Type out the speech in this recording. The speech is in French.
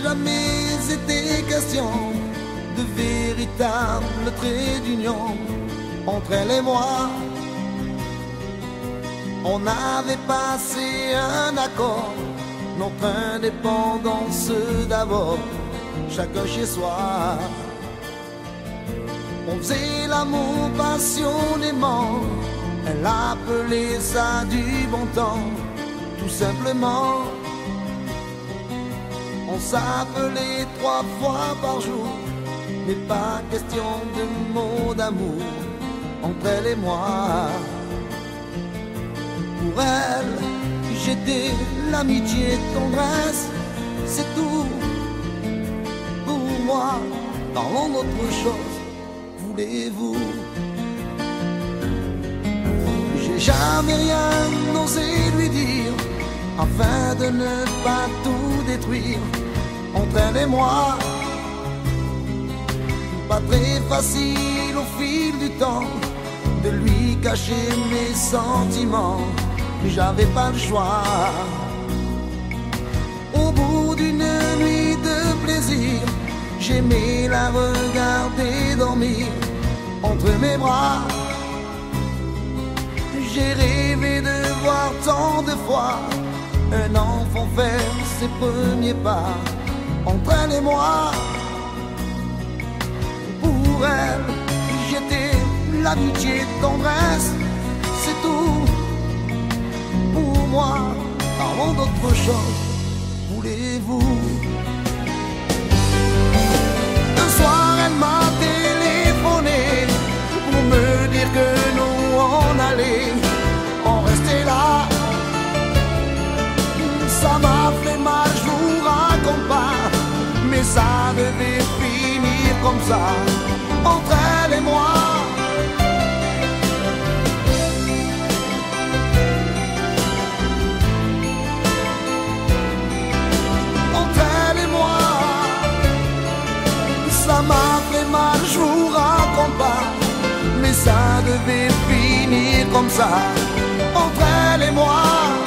jamais été question de véritable trait d'union entre elle et moi. On avait passé un accord, notre indépendance d'abord, chacun chez soi. On faisait l'amour passionnément, elle appelait ça du bon temps, tout simplement. On s'appelait 3 fois par jour, mais pas question de mots d'amour entre elle et moi. Pour elle, j'étais l'amitié, tendresse, c'est tout. Pour moi, parlons d'autre chose, voulez-vous? J'ai jamais rien osé lui dire, afin de ne pas tout détruire entre elle et moi. Pas très facile au fil du temps de lui cacher mes sentiments, j'avais pas le choix. Au bout d'une nuit de plaisir, j'aimais la regarder dormir entre mes bras. J'ai rêvé de voir tant de fois un enfant faire ses premiers pas entre elle et moi. Pour elle, j'étais l'amitié, tendresse, c'est tout. Pour moi, parlons d'autre chose, voulez-vous? Un soir, elle m'a téléphoné pour me dire que nous on allait en rester là. Ça m'a fait mal, je vous raconte pas, mais ça devait finir comme ça entre elle et moi. Entre elle et moi, ça m'a fait mal, je vous raconte pas, mais ça devait finir comme ça entre elle et moi.